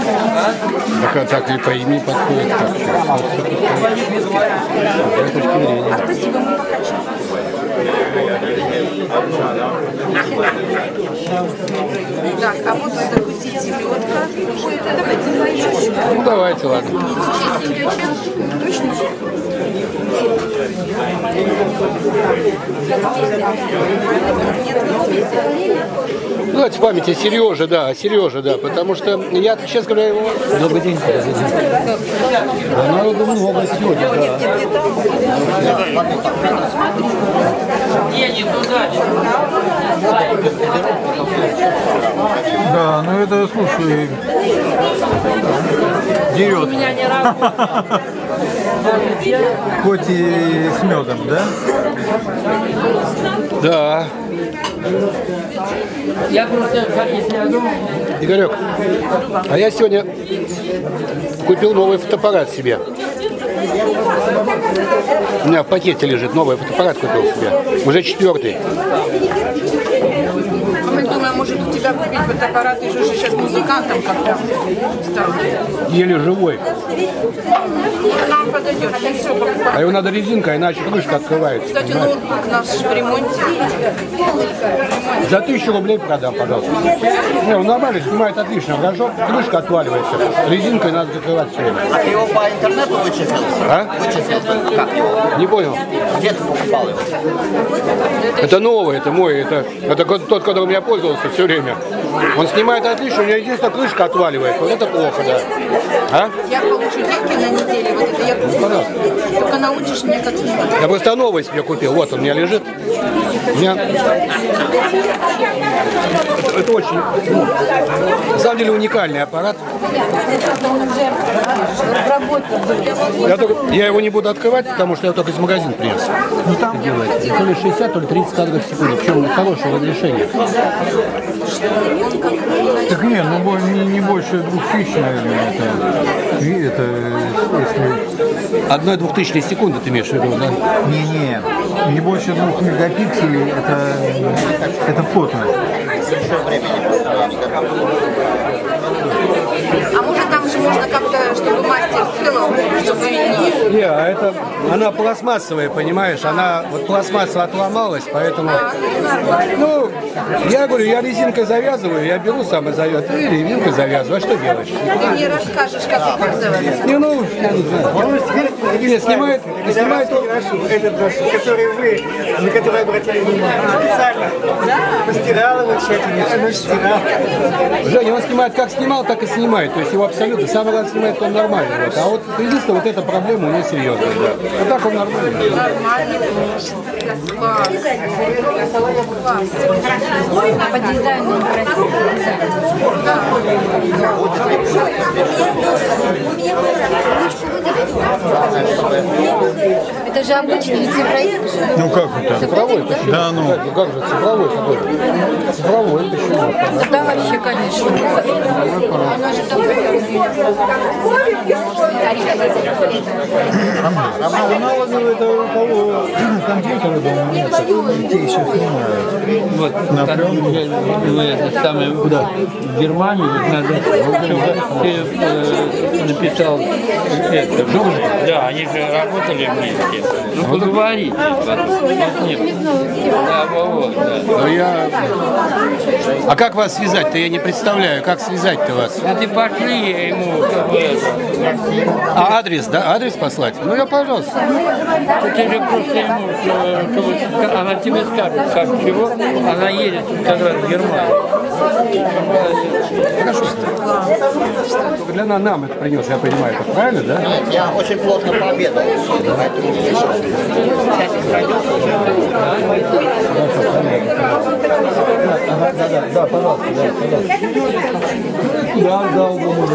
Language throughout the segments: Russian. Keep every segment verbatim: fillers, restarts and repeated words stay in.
Так, так и по имени подходит. Так, а спасибо, мы покачаем. Так, а вот закусить селедка. ну давайте, ладно. Точно? Ну, давайте в памяти Сережа, да, Сережа, да, потому что я, честно говоря, его... Добрый день. Да, народу много сегодня, да. Да, ну это, слушай, дерет. Хоть и с медом, да? Да. Я просто, как если я думаю... Игорек, а я сегодня купил новый фотоаппарат себе. У меня в пакете лежит, новый фотоаппарат купил себе. Уже четвертый. Мы думаем, может у тебя купить фотоаппарат, ты же уже сейчас музыкантом как-то стал. Еле живой. Нам подойдет, и все покупаем. А его надо резинка, иначе крышка открывается. Кстати, понимаешь? ноутбук наш в ремонте. За тысячу рублей продам, пожалуйста. Не, он нормально, снимает отлично. Хорошо, крышка отваливается. Резинкой надо закрывать все время. А ты его по интернету вычислил? А? Вычислил? Как его? Не понял. Где ты покупал его? Это новый, это мой, это, это тот, которым я пользовался все время. Он снимает отлично, у меня единственная крышка отваливается. Вот это плохо, да. А? Я получу деньги на неделю, вот это я куплю. Только научишь меня, как снимать. Я просто новый себе купил. Вот он у меня лежит. У меня... это, это очень, ну, на самом деле, уникальный аппарат. Я, только, я его не буду открывать, потому что я только из магазина принес. Ну там делает. То ли шестьдесят, то ли тридцать кадров в секунду. Причем хорошее разрешение. Так нет, ну не, не больше двух тысяч, наверное, это, и это если... Одной двухтысячной секунды ты имеешь в виду, да? Не-не, не больше двух мегапикселей, это, это фото. А может там же можно как-то, чтобы мастер сделал, чтобы не... Не, а это, она пластмассовая, понимаешь, она вот пластмасса отломалась, поэтому, ну, я говорю, я резинкой завязываю, я беру сам и завязываю, и резинкой завязываю, а что делаешь? Ты мне расскажешь, как и пользоваться. Не, ну, я не знаю. Не, снимает, снимает, Этот наш, который вы, на который обратили внимание, специально постирал его тщательно, все ночь стирал. Женя, он снимает как снимал, так и снимает, то есть его абсолютно, самое главное, снимает он нормально, вот. А вот единственное, вот эта проблема у него серьезная, да. А так он нормальный. Нормально. Класс. Класс. По дизайну красиво. Да. Это же обычный цифровик. Ну как это? Цифровой, почему? Да, ну. Ну как же, цифровой какой? Цифровой, почему? Да, вообще, конечно. Она же А аналоговые это у кого компьютеры дома нет, те еще снимают. Вот, На там, пленку. ну, это самое, куда? В Германию надо, чтобы ты э, написал это, да, они же работали вместе. Ну, поговори. Нет. Да, вот, да. Ну я... А как вас связать-то? Я не представляю, как связать-то вас? А ты пошли, я ему как бы это. А адрес, да? Адрес послать? Ну я, пожалуйста. Ты же просто ему, что, что она тебе скажет, как чего, она едет как раз в Германию. Хорошо. Только для нас нам это принес, я понимаю, это правильно, да? Я очень плотно пообедал, поэтому часик пройдет. Да, да, да, пожалуйста, да, пожалуйста. Да, да, угол можно,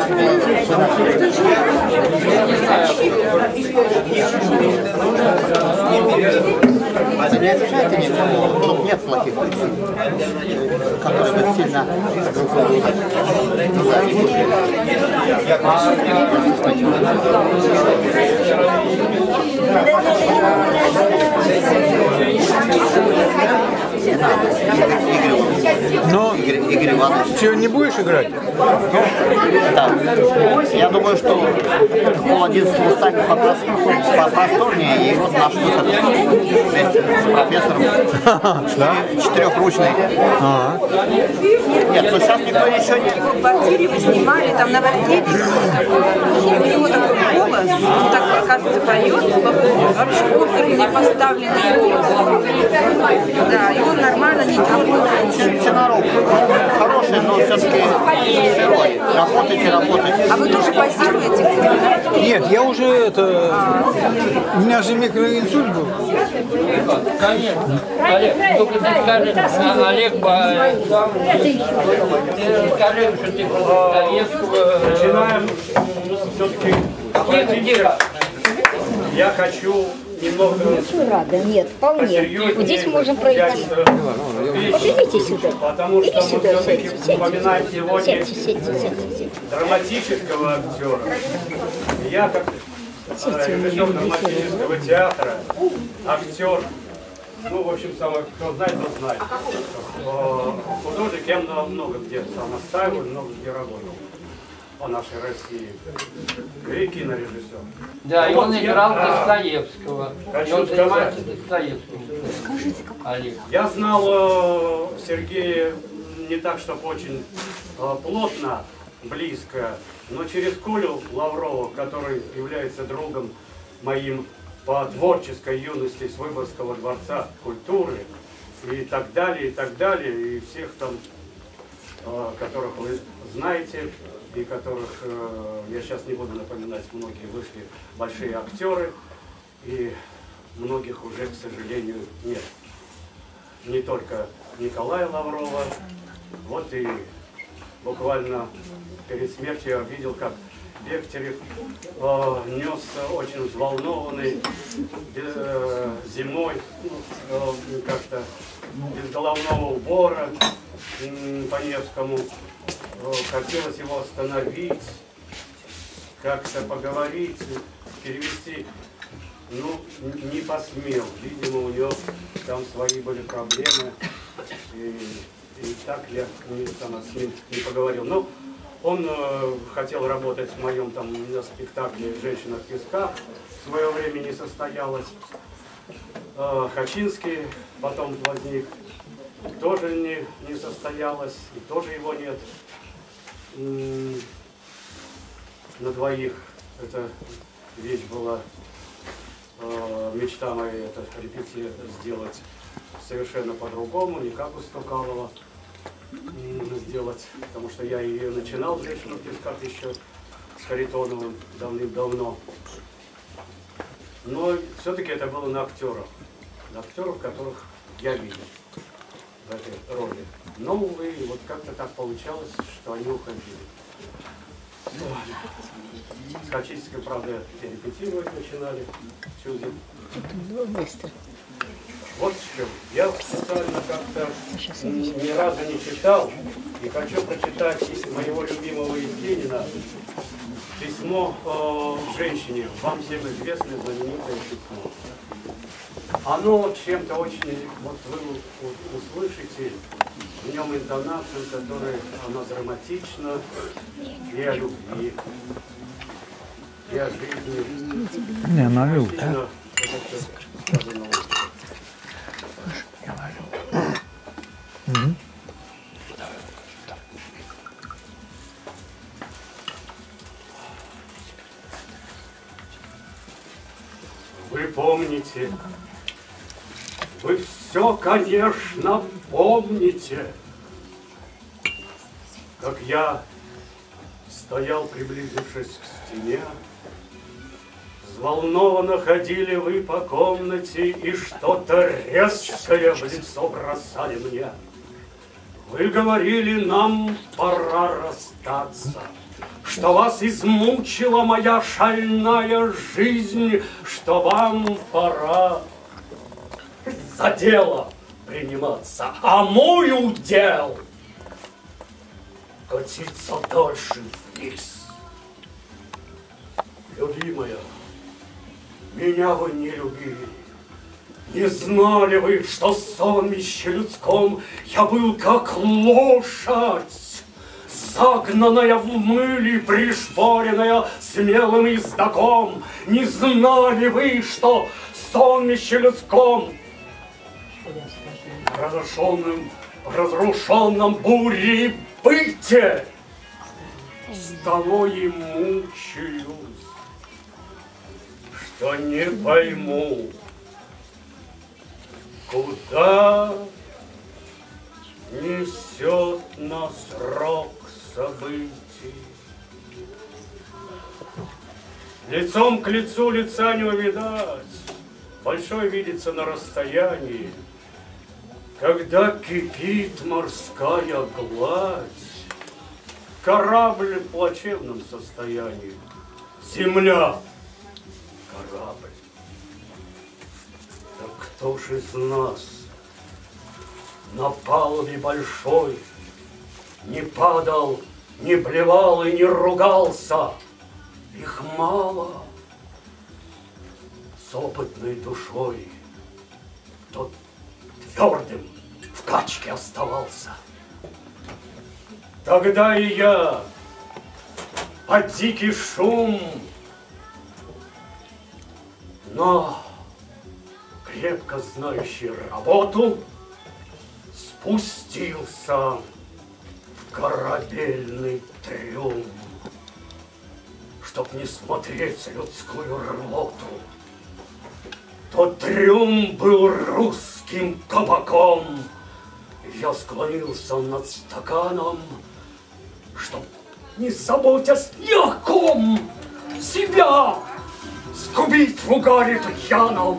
да. не обижайте никого, тут нет плохих людей, которые бы сильно друг друга завидели. Но Игорь, Игорь Иванович. ты не будешь играть? Да. Я думаю, что пол одиннадцатого станет попросторнее, и вот наш выход вместе с профессором четырехручный. Нет, ну сейчас никто еще не... В квартире вы снимали, там новоселье, у него такой голос, он так, оказывается, поет, вообще оперу не поставленный голос. Да, и он нормально не дергается. Тенорок хороший, но все-таки сырой. Работайте, работайте. А вы тоже позируете? Нет, я уже это... У меня же микроинсульт был. Конечно. Олег, только ты скажи, а, Олег, ты скажи, что ты Достоевского... Начинаем все-таки обратиться. Я хочу немного... Рада, нет, вполне. Вот здесь можно пройти. Вот идите сюда. Потому что Иди мы сюда, все-таки сядьте, вспоминаем сядьте, сегодня сядьте, сядьте, сядьте. драматического актера. Я как режиссер драматического театра, актер, ну, в общем, самое, кто знает, тот знает. Художник я много где сам настаиваю, много где работал по нашей России. И кинорежиссер. Да, и Вот он я, играл а, Достоевского. хочу И он сказать. занимается Достоевским. Олег. Я знал э, Сергея не так, чтобы очень э, плотно, близко, но через Колю Лаврова, который является другом моим по творческой юности с Выборгского дворца культуры и так далее, и так далее, и всех там, э, которых вы знаете, и которых, э, я сейчас не буду напоминать, многие вышли большие актеры, и многих уже, к сожалению, нет. Не только Николая Лаврова, вот и буквально перед смертью я видел, как Бехтерев э, нес очень взволнованный э, зимой, э, как-то без головного убора э, по Невскому. Э, хотелось его остановить, как-то поговорить, перевести. Ну, не посмел. Видимо, у него там свои были проблемы. И, и так я не, там, с ним не поговорил. Но он э, хотел работать в моем там на спектакле «Женщина в песках». В свое время не состоялось. Э, Хачинский потом возник. Тоже не, не состоялось. И тоже его нет. М-м, на двоих эта вещь была. Мечта моя это репетицию сделать совершенно по-другому, не как у Стукалова сделать, потому что я ее начинал в «Женщину в песках» еще с Харитоновым давным-давно. Но все-таки это было на актерах, на актеров, которых я видел в этой роли. Но, увы, вот как-то так получалось, что они уходили. С Хачинской, правда, репетировать начинали. Чудо. Вот в чем. Я специально как-то ни разу не читал и хочу прочитать моего любимого Есенина письмо э, женщине, вам всем известное знаменитое письмо. Оно чем-то очень, вот вы услышите в нем интонацию, которая она драматична, и о любви, и о жизни. Не, налил, да? Угу. Вы помните, вы все, конечно, помните, как я стоял, приблизившись к стене. Взволнованно ходили вы по комнате и что-то резкое в лицо бросали мне. Вы говорили, нам пора расстаться, что вас измучила моя шальная жизнь, что вам пора за дело приниматься, а мой удел катиться дальше вниз. Любимая, меня вы не любили. Не знали вы, что в сонмище людском я был как лошадь, загнанная в мыле, пришпоренная смелым ездаком. Не знали вы, что в сонмище людском, разрушенным, разрушенном бурей быте, с того и мучаюсь, что не пойму, куда несет нас рок событий. Лицом к лицу лица не увидать, большой видится на расстоянии. Когда кипит морская гладь, корабль в плачевном состоянии. Земля — корабль. Так кто ж из нас на палубе большой не падал, не блевал и не ругался? Их мало. С опытной душой тот твердым в качке оставался. Тогда и я под дикий шум, но крепко знающий работу, спустился в корабельный трюм, чтоб не смотреть людскую рвоту. Тот трюм был русским кабаком. Я склонился над стаканом, чтоб, не заботясь ни о ком, себя сгубить в угаре пьяном.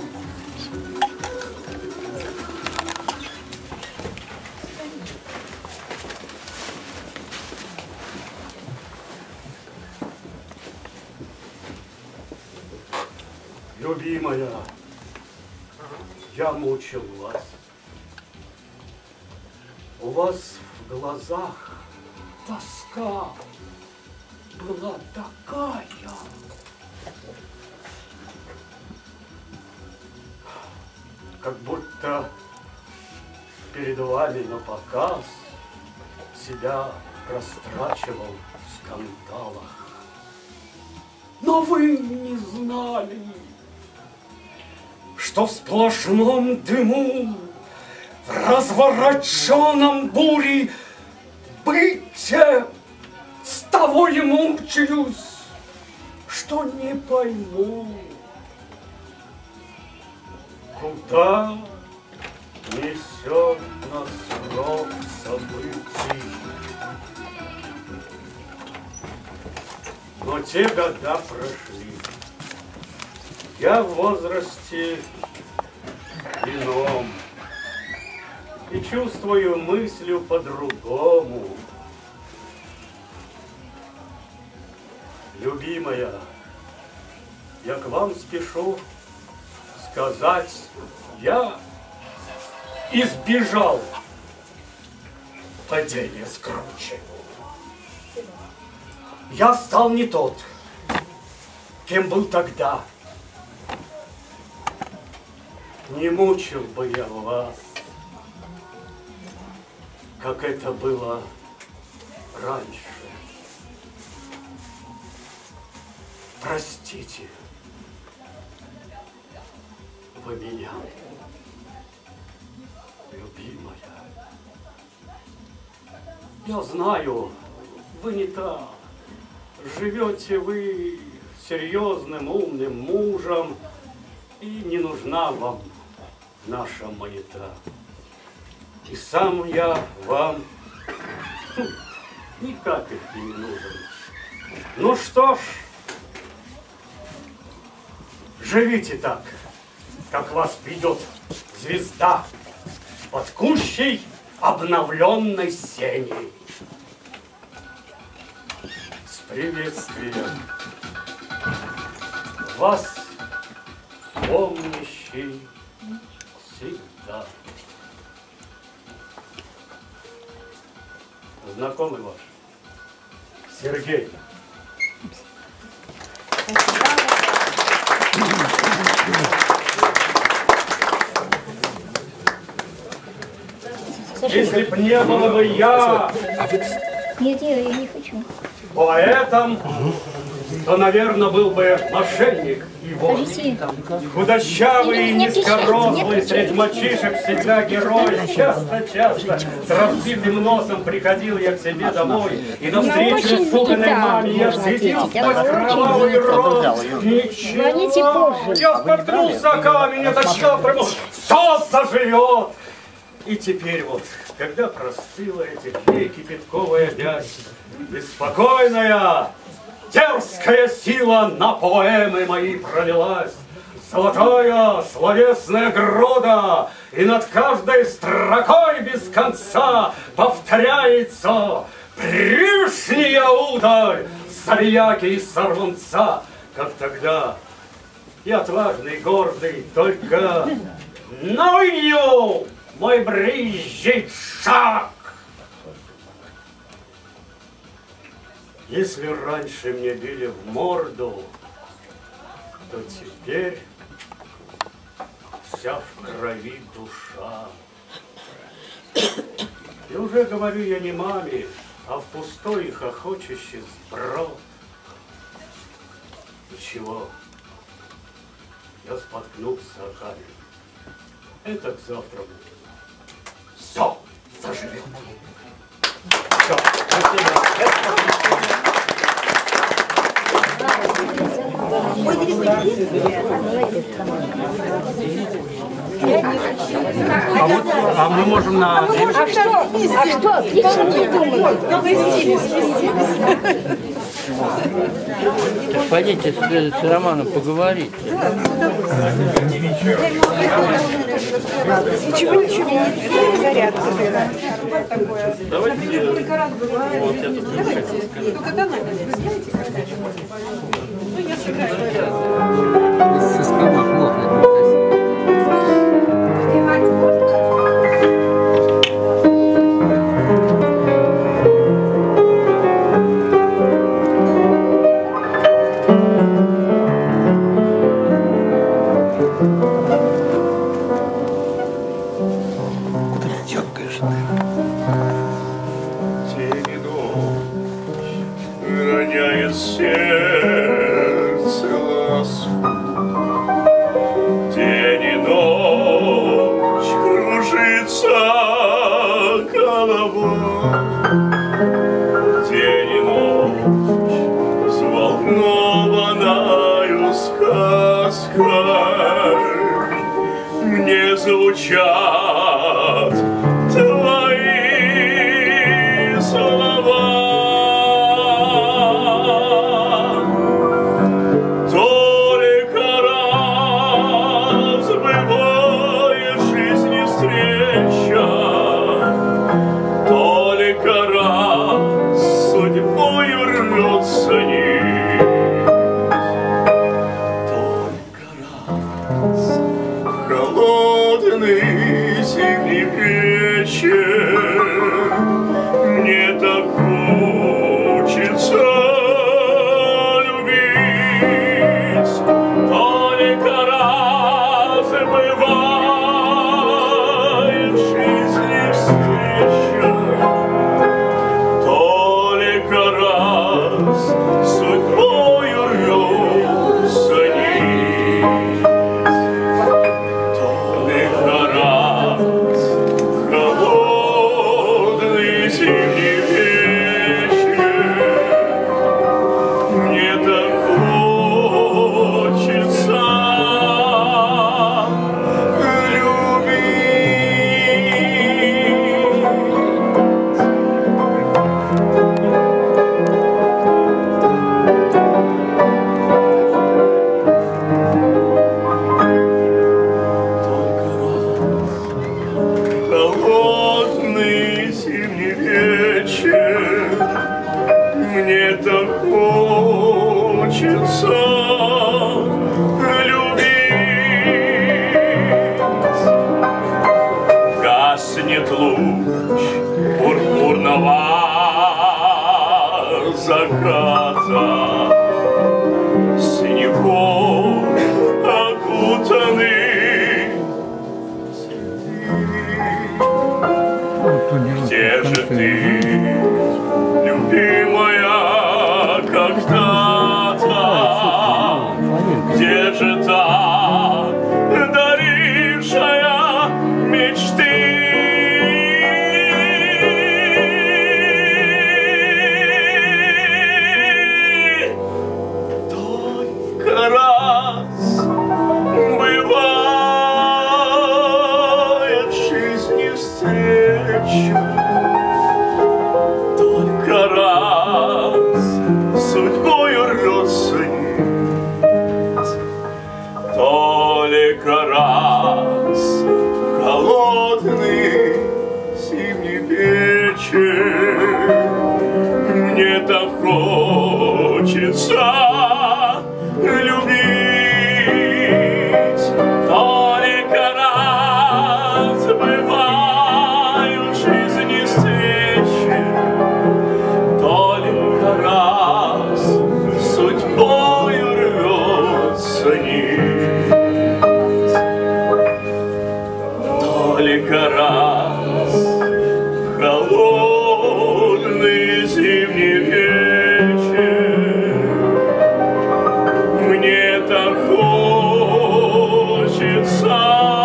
Любимая, я мучил вас. У вас в глазах тоска была такая, как будто перед вами на показ себя растрачивал в скандалах. Но вы не знали, что в сплошном дыму, в развороченном буре быте с того и мучаюсь, что не пойму, куда несет нас рок событий. Но те года прошли. Я в возрасте ином и чувствую мыслью по-другому. Любимая, я к вам спешу сказать, я избежал падения с кручи. Я стал не тот, кем был тогда. Не мучил бы я вас, как это было раньше. Простите вы меня, любимая. Я знаю, вы не та. Живете вы серьезным, умным мужем, и не нужна вам наша маята. И сам я вам ну, ни капельки не нужен. Ну что ж, живите так, как вас ведет звезда под кущей обновленной сеней. С приветствием вас, помнящий всегда. знакомый ваш? Сергей. Если б не было бы я Нет, я, я не хочу. поэтом, то, наверное, был бы мошенник и вор. Худощавый и низкорослый, среди мальчишек всегда герой. Часто-часто с разбитым носом приходил я к себе домой, и на встречу с суканой маме я сидел под кровавый рот. Ничего, я споткнулся о камень, это завтра все заживет. И теперь вот, когда простыла этих дней кипятковая вязь, беспокойная, дерзкая сила на поэмы мои пролилась, золотая словесная груда, и над каждой строкой без конца повторяется прежняя удаль забияки и сорванца, как тогда. Я отважный, гордый, только навынью мой брызжет шаг. Если раньше мне били в морду, то теперь вся в крови душа. И уже говорю я не маме, а в пустой и хохочущий сброд. Ничего, я споткнулся о камень. Это завтра будет. Все заживет. Все, спасибо. А вот, а мы можем на... А что? А что? Отлично придумали. Пойдите с, с Романом поговорите. Ничего, ничего. Это зарядка. Давайте вот это. Только давай. Ну, я сыграю. Со спины хлопнет. Роняет сердце ласку, день и ночь кружится голова, день и ночь взволнованною сказкой мне звучат твои слова. Холодный зимний вечер, мне так хочется любить, только раз бывает в жизни встреча, только раз судьбою рвется нить. Холодный заката синевой окутаны. Где же ты, любимая, когда-то? Где же та, дарившая мечты? Только раз бывает в жизни встреча, только раз судьбою рвется нить, только раз холодный зимний вечер мне так хочется любить, только раз бывают в жизни встречи, только раз судьбою рвется нить, только раз холодный зимний вечер мне так хочется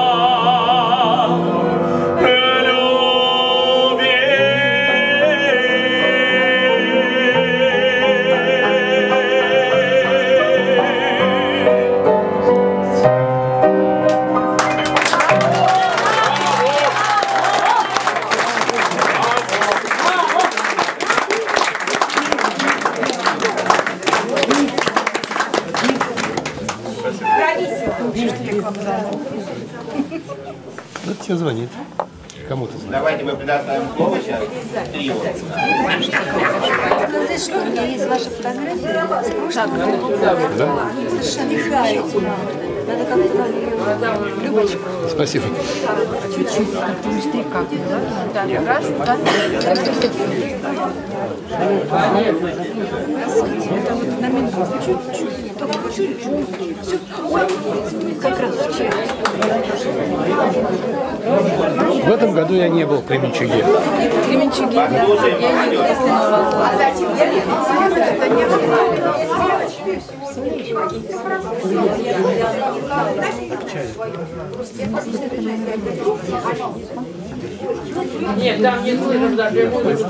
Кто-то тебе звонит. Кому-то звонит. Давайте мы предоставим слово сейчас. Трио. Сказать, что у меня есть ваша фотография с прошлого года. Да? Совершенно играете. Надо как-то Любочка. Спасибо. Чуть-чуть, как ты быстрее как. Да, раз, два, на минуту. Чуть-чуть. Только чуть-чуть. Ой, как раз вчера. В этом году я не был в Кременчуге. В Кременчуге, да. Я не единственного. Нет, там не слышно даже, я буду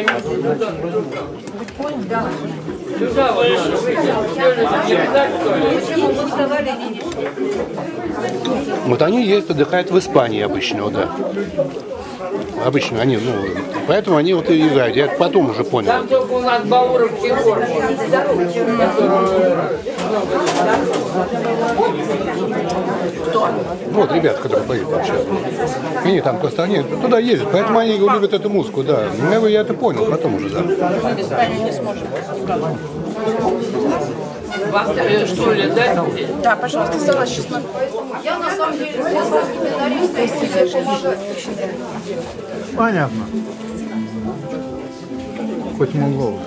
сюда выше, выше. Вот они ездят, отдыхают в Испании обычно, да. Обычно они, ну, поэтому они вот и играют. Я потом уже понял. Там только у нас Бауров Егор, Вот ребята, которые поют сейчас. Они там просто, они туда ездят, поэтому они любят эту музыку, да. Ну, я это понял, потом уже, да. В Испании не сможем. Вас что ли, да? Да, пожалуйста, стала честно. Я на самом деле Понятно. Хоть монголов.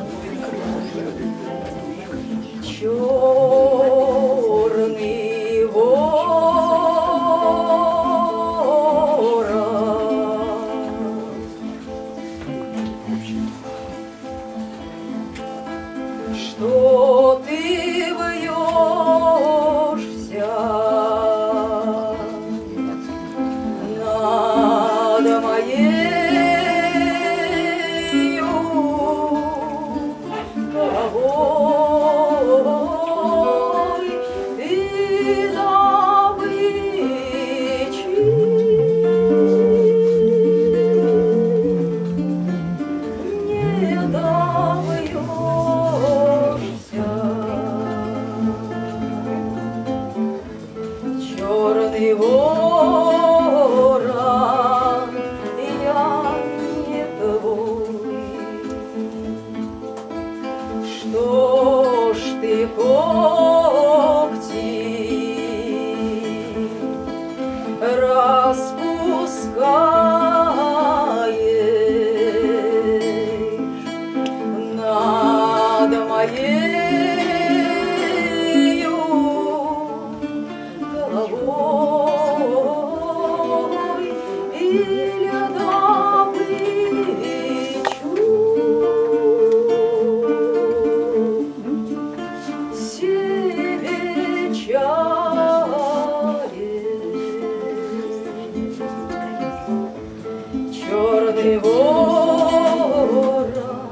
черный ворон, что ты вьешься над моею головой и добычи не добьешься. Черный ворон, я не твой. Что ж ты когти распускаешь над моей черный ворон,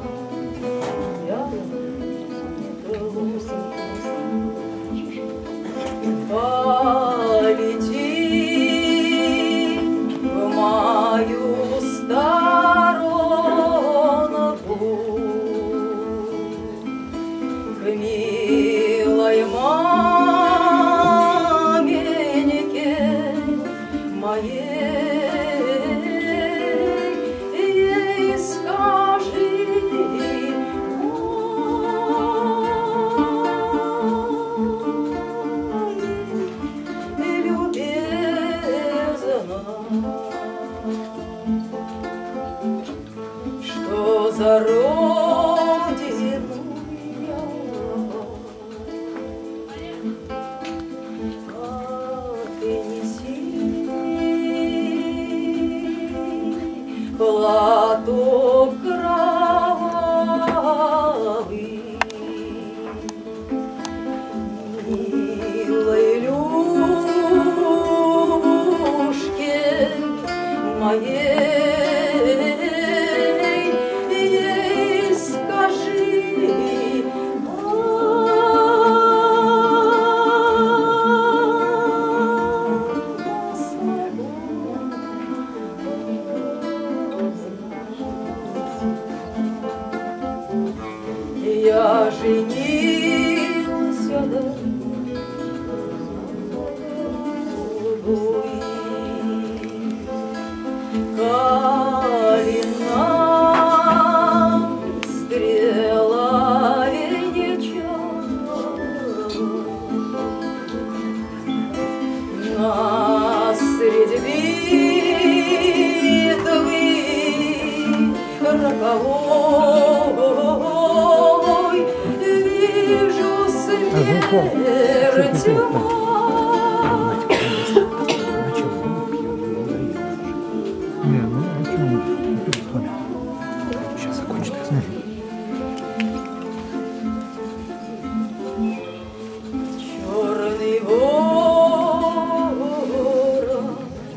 полети в мою сторонку к милой маменьке моей, ей скажи, что за родину я, отнеси платок кровавый милой Любушке моей, ей скажи, я женился, да, калина стрела вечер на среди битвы роковой вижу смерть мать. Сейчас закончится. Черный ворон,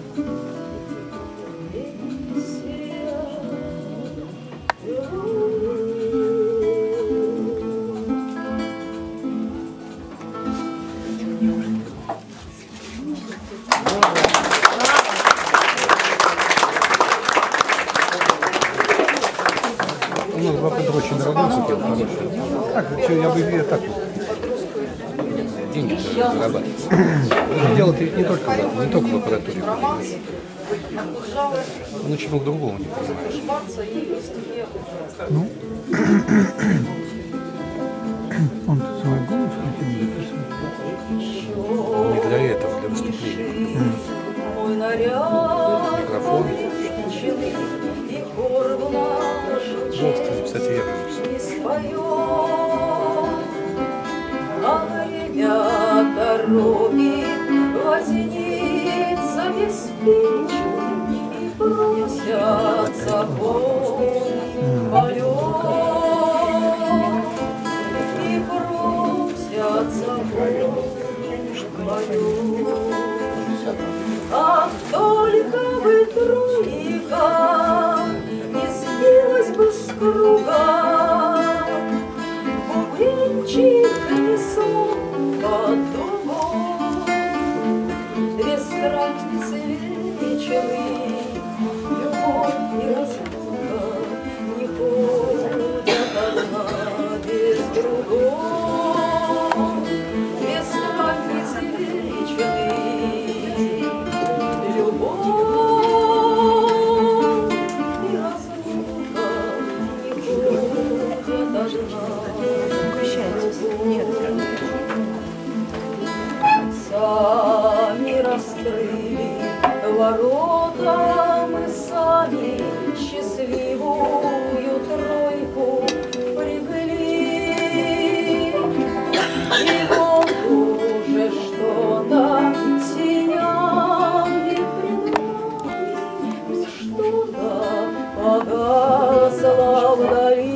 У нас два подруги очень дорогой купил, хороший. Так, что, я бы я так вот. Деньги зарабатывать. Дело-то ведь не только в этом, не только в аппаратуре. Он очень много другого не понимаешь. Ну, он свой голос хотел записать. Не для этого, для выступления. мой наряд, Микрофон. и корбу нашу Пожалуйста, записать я буду. не споет, а время дороги возница беспечный и пронесется полный полет, и пронесется полный полет. Ах, только бы тройка не сбилась бы с круга, бубенчик несло под дугой, две страницы вечеры, любовь и разлука не ходят одна без другой, две страницы вечеры. Сами раскрыли ворота, мы сами счастливую тройку прибыли. И вот уже что-то сияние пред нами, что-то погасло вдали.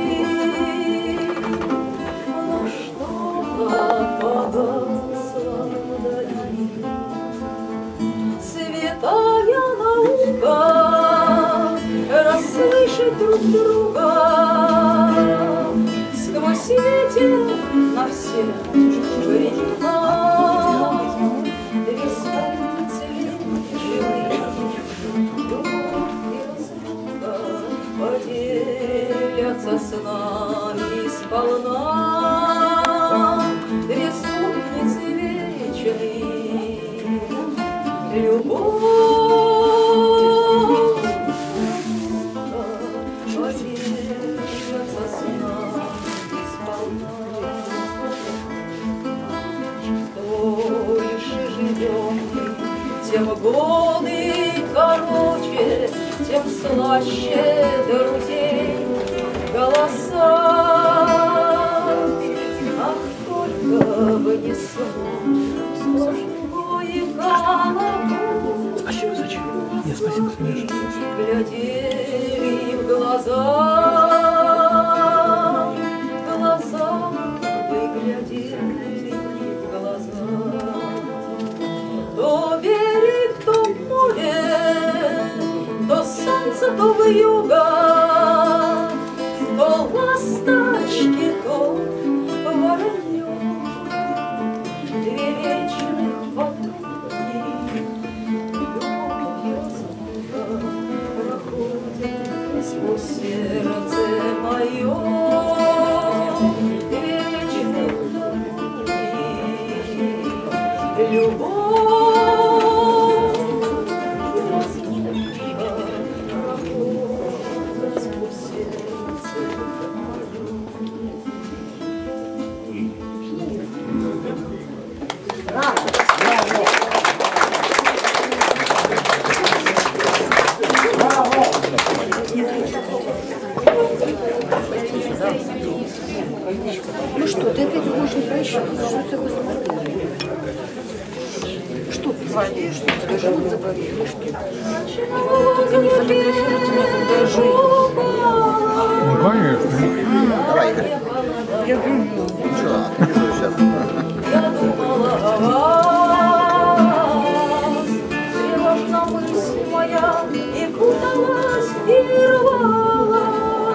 Но что-то погасло вдали. Святая наука Тем годы короче, тем слаще друзей голоса. Ах, только бы не сон, сплошной колокол. Спасибо, зачем? Нет, спасибо, конечно. Глядели в глаза, глаза, вы глядели в глаза. То берег, то море, то солнце, то вьюга, то ласточки, то воронье. Две вечных подруги, любовью звука проходят сквозь сердце мое. Две вечных подруги, любовь. Ну что, ты опять уходишь не прощай. Что ты посмотрел? Что ты звонишь? Что тебя живот заболел? Или что? Только не фотографируйте меня, когда я живу. Ну, конечно. Давай, Игорь. Я говорю, Ничего, ты вижу сейчас. Я думала о вас, тревожна мысль моя, и куталась, и рвалась.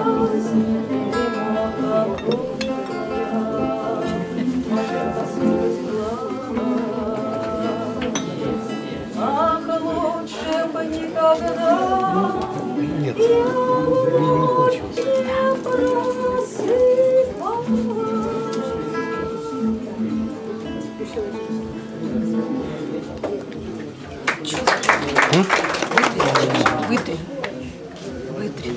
Ах, лучше бы никогда. Нет, не, не получилось. Вытри. Вытри.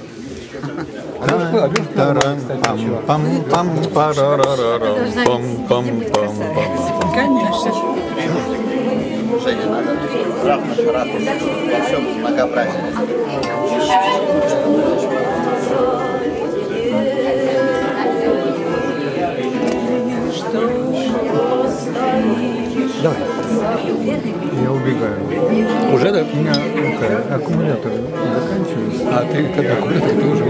Конечно. Женя, надо равно шарахаться во всем многообразии. Давай. Я убегаю. Уже, да? У меня ну, аккумулятор заканчивается. А ты когда аккумулятор, ты уже...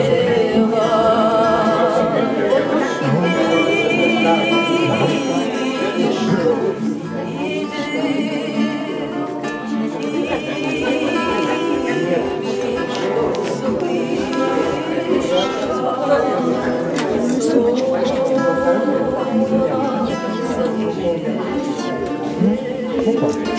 сумочку, пожалуйста. Опа.